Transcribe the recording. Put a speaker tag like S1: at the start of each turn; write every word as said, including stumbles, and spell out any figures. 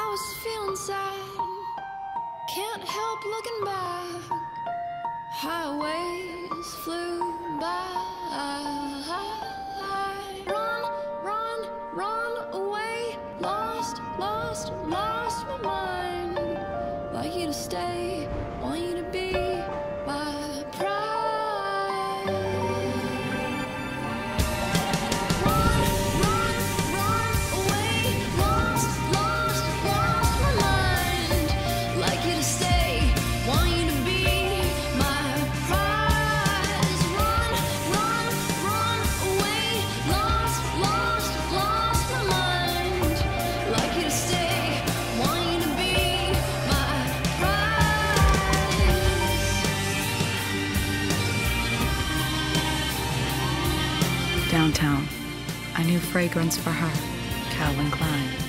S1: I was feeling sad, can't help looking back. Highways flew by. Run, run, run away. Lost, lost, lost my mind. Like you to stay, want you to be my pride. Run, run, run away. Lost, lost, lost my mind. Like you to stay, want you to be my prize. Run, run, run away. Lost, lost, lost my mind. Like you to stay, want you to be my prize.
S2: Downtown, a new fragrance for her, Calvin Klein.